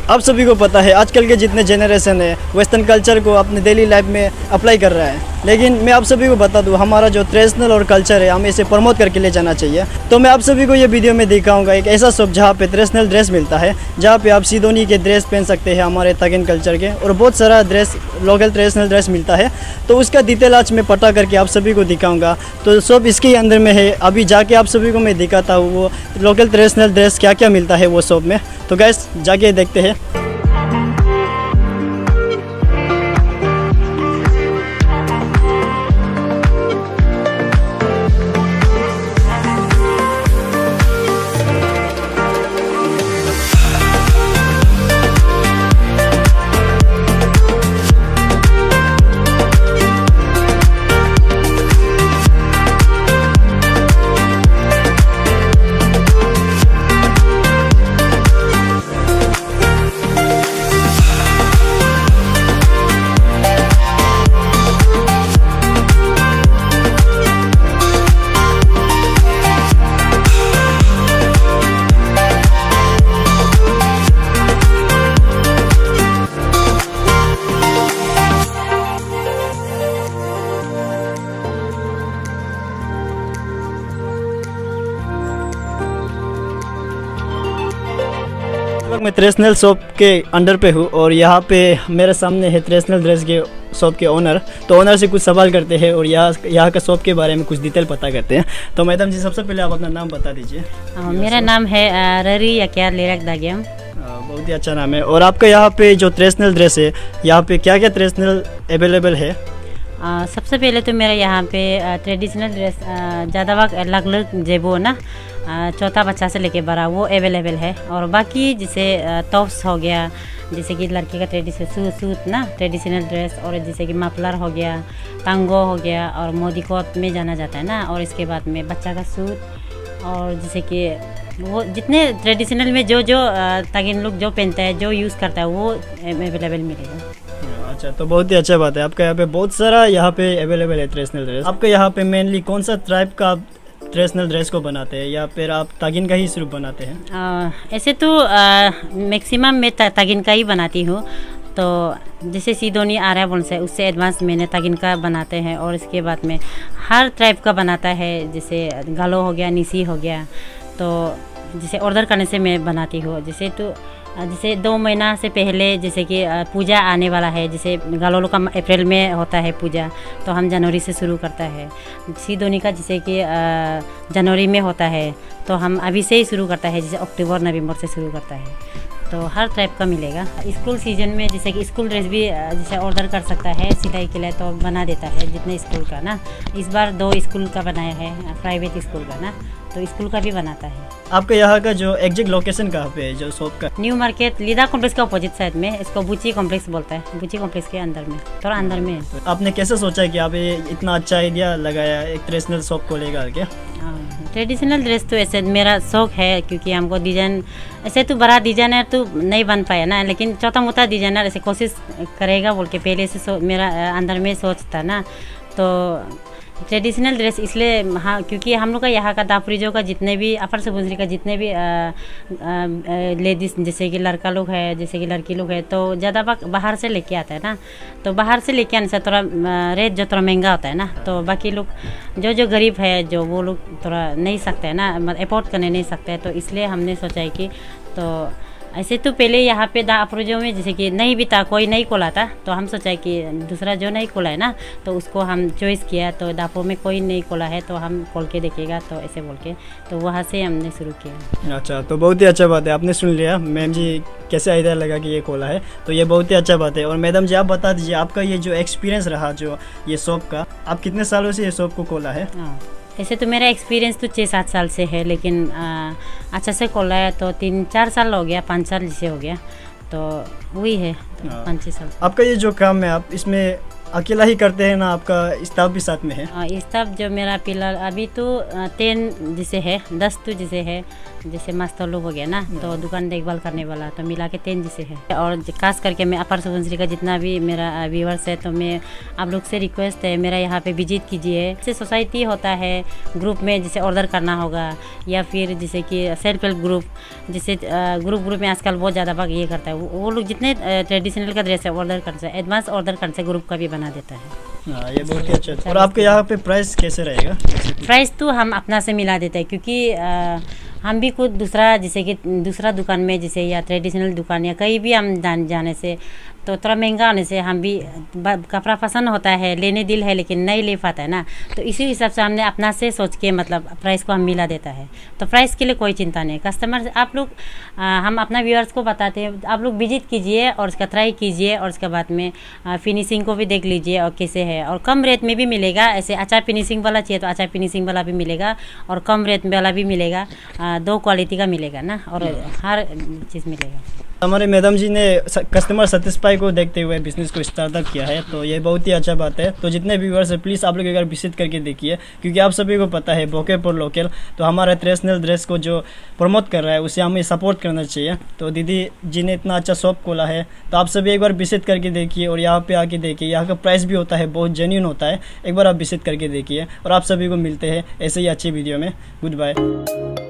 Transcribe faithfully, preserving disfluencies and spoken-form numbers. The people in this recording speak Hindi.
आप सभी को पता है आजकल के जितने जनरेशन है वेस्टर्न कल्चर को अपने डेली लाइफ में अप्लाई कर रहा है, लेकिन मैं आप सभी को बता दूं हमारा जो ट्रेडिशनल और कल्चर है हमें इसे प्रमोट करके ले जाना चाहिए। तो मैं आप सभी को ये वीडियो में दिखाऊंगा एक ऐसा शॉप जहाँ पे ट्रेडिशनल ड्रेस मिलता है, जहाँ पे आप सिदोनी के ड्रेस पहन सकते हैं हमारे तगिन कल्चर के, और बहुत सारा ड्रेस लोकल ट्रेडिशनल ड्रेस मिलता है। तो उसका डिटेल आज मैं पता करके आप सभी को दिखाऊँगा। तो शॉप इसके ही अंदर में है, अभी जाके आप सभी को मैं दिखाता हूँ वो लोकल ट्रेडिशनल ड्रेस क्या क्या मिलता है वो शॉप में। तो गैस जाके देखते हैं। मैं ट्रेडिशनल शॉप के अंडर पे हूँ और यहाँ पे मेरे सामने है ट्रेडिशनल ड्रेस के शॉप के ओनर। तो ओनर से कुछ सवाल करते हैं और यहाँ यहाँ का शॉप के बारे में कुछ डिटेल पता करते हैं। तो मैडम जी सबसे पहले आप अपना नाम बता दीजिए। मेरा नाम है ररी यक्यार लेरक दागियम। बहुत ही अच्छा नाम है। और आपका यहाँ पे जो ट्रेडिशनल ड्रेस है यहाँ पे क्या क्या ट्रेडिशनल अवेलेबल है? आ, सबसे पहले तो मेरा यहाँ पे ट्रेडिशनल ड्रेस ज़्यादा वक्त अलग अलग जेबो ना चौथा बच्चा से लेके बड़ा वो अवेलेबल है। और बाकी जैसे टॉप्स हो गया, जैसे कि लड़के का ट्रेडिशनल सूट सूट ना ट्रेडिशनल ड्रेस, और जैसे कि मफलर हो गया, टांगो हो गया, और मोदी कोट में जाना जाता है ना, और इसके बाद में बच्चा का सूट, और जैसे कि वो जितने ट्रेडिशनल में जो जो तगिन लोग जो पहनता है जो यूज़ करता है वो अवेलेबल मिलेगा। अच्छा, तो बहुत ही अच्छा बात है। आपका यहाँ पे बहुत सारा यहाँ पे अवेलेबल है ट्रेडिशनल ड्रेस। आपका यहाँ पे मेनली कौन सा ट्राइब का ट्रेडिशनल ड्रेस को बनाते हैं या फिर आप तागिन का ही सिर्फ बनाते हैं? आ, ऐसे तो मैक्सिमम मैं तागिन का ही बनाती हूँ। तो जैसे सिदोनी आ रहा है बोल से उससे एडवांस मैंने तागिन का बनाते हैं, और इसके बाद में हर ट्राइब का बनाता है, जैसे गालो हो गया, निसी हो गया। तो जैसे ऑर्डर करने से मैं बनाती हूँ। जैसे तो जैसे दो महीना से पहले जैसे कि पूजा आने वाला है, जैसे गालोलो का अप्रैल में होता है पूजा, तो हम जनवरी से शुरू करता है। सिदोनी का जैसे कि जनवरी में होता है, तो हम अभी से ही शुरू करता है, जैसे अक्टूबर नवंबर से शुरू करता है। तो हर टाइप का मिलेगा। स्कूल सीजन में जैसे कि स्कूल ड्रेस भी जैसे ऑर्डर कर सकता है सिलाई के लिए, तो बना देता है जितने स्कूल का ना। इस बार दो स्कूल का बनाया है, प्राइवेट स्कूल का ना, तो स्कूल का भी बनाता है। आपके यहाँ का जो एग्जैक्ट लोकेशन कहाँ पे है जो शॉप का? न्यू मार्केट लीदा कॉम्प्लेक्स का अपोजिट साइड में, इसको बुची कॉम्प्लेक्स बोलता है। बुची कॉम्प्लेक्स के अंदर में, थोड़ा अंदर में। आपने कैसे सोचा कि आप ये इतना अच्छा आइडिया लगाया एक ट्रेडिशनल शॉप को लेकर के? ट्रेडिशनल ड्रेस तो ऐसे मेरा शौक है, क्योंकि हमको डिजाइन ऐसे तो बड़ा डिजाइनर तो नहीं बन पाया ना, लेकिन छोटा मोटा डिजाइनर ऐसे कोशिश करेगा बोल के पहले से मेरा अंदर में सोच था ना। तो ट्रेडिशनल ड्रेस इसलिए हाँ, क्योंकि हम लोग का यहाँ का दापुरिजो का जितने भी अपर सुबनसरी का जितने भी लेडीज़ जैसे कि लड़का लोग है, जैसे कि लड़की लोग है, तो ज़्यादा बाहर से लेके आता है ना। तो बाहर से लेके आने से थोड़ा रेट जो थोड़ा महंगा होता है ना, तो बाकी लोग जो जो गरीब है जो वो लोग थोड़ा नहीं सकते हैं ना, मतलब अफोर्ड करने नहीं सकते हैं। तो इसलिए हमने सोचा है कि तो ऐसे तो पहले यहाँ पे दापुरिजो में जैसे कि नहीं भी था, कोई नहीं खोला था, तो हम सोचा कि दूसरा जो नहीं खोला है ना तो उसको हम चॉइस किया। तो दापुर में कोई नहीं खोला है तो हम खोल के देखेगा, तो ऐसे बोल के तो वहाँ से हमने शुरू किया। अच्छा, तो बहुत ही अच्छा बात है। आपने सुन लिया मैम जी कैसे आइडिया लगा कि ये खोला है, तो ये बहुत ही अच्छा बात है। और मैडम जी आप बता दीजिए आपका ये जो एक्सपीरियंस रहा जो ये शॉप का, आप कितने सालों से ये शॉप को खोला है? हाँ, ऐसे तो मेरा एक्सपीरियंस तो छः सात साल से है, लेकिन आ, अच्छा से खोला है तो तीन चार साल हो गया, पाँच साल जैसे हो गया, तो वही है तो पाँच छः साल। आपका ये जो काम है आप इसमें अकेला ही करते हैं ना, आपका स्टाफ भी साथ में है? स्टाफ जो मेरा पिलर अभी तो टेन जिसे है, दस तो जिसे है, जैसे मास्टर लोग हो गया ना, तो दुकान देखभाल करने वाला, तो मिला के टेन जिसे है। और खास करके मैं अपर सुबनश्री का जितना भी मेरा व्यूअर्स है, तो मैं आप लोग से रिक्वेस्ट है मेरा यहाँ पे विजिट कीजिए। जैसे सोसाइटी होता है ग्रुप में, जिसे ऑर्डर करना होगा, या फिर जैसे कि सेल्फ हेल्प ग्रुप, जिसे ग्रुप ग्रुप में आजकल बहुत ज़्यादा भाग ये करता है, वो लोग जितने ट्रेडिशनल का ड्रेस है ऑर्डर कर से एडवांस ऑर्डर कर से ग्रुप का भी बना देता है। हाँ, ये बहुत ही अच्छा। और आपके यहाँ पे प्राइस कैसे रहेगा? प्राइस तो हम अपना से मिला देते हैं, क्योंकि आ, हम भी खुद दूसरा जैसे कि दूसरा दुकान में जैसे या ट्रेडिशनल दुकान या कहीं भी हम जान जाने से तो थोड़ा महंगा होने से हम भी कपड़ा पसंद होता है, लेने दिल है लेकिन नहीं ले पाता है ना, तो इसी हिसाब से हमने अपना से सोच के मतलब प्राइस को हम मिला देता है। तो प्राइस के लिए कोई चिंता नहीं, कस्टमर आप लोग आ, हम अपना व्यूअर्स को बताते हैं, आप लोग विजिट कीजिए और उसका ट्राई कीजिए, और उसके बाद में आ, फिनिशिंग को भी देख लीजिए और कैसे है, और कम रेट में भी मिलेगा। ऐसे अच्छा फिनिशिंग वाला चाहिए तो अच्छा फिनिशिंग वाला भी मिलेगा, और कम रेट वाला भी मिलेगा, आ, दो क्वालिटी का मिलेगा ना, और हर चीज़ मिलेगा। हमारे मैडम जी ने कस्टमर सेटिस्फाई को देखते हुए बिजनेस को स्टार्टअप किया है, तो ये बहुत ही अच्छा बात है। तो जितने व्यूअर्स है प्लीज़ आप लोग एक बार विजिट करके देखिए, क्योंकि आप सभी को पता है बोके पर लोकल, तो हमारे ट्रेडिशनल ड्रेस को जो प्रमोट कर रहा है उसे हमें सपोर्ट करना चाहिए। तो दीदी जी ने इतना अच्छा शॉप खोला है, तो आप सभी एक बार विजिट करके देखिए और यहाँ पे आके देखिए। यहाँ का प्राइस भी होता है बहुत जेन्युइन होता है, एक बार आप विजिट करके देखिए। और आप सभी को मिलते हैं ऐसे ही अच्छी वीडियो में। Good bye.